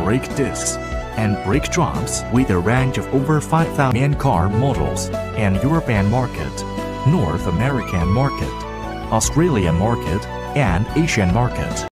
brake discs, and brake drums with a range of over 5,000 car models, and European market, North American market, Australian market, and Asian market.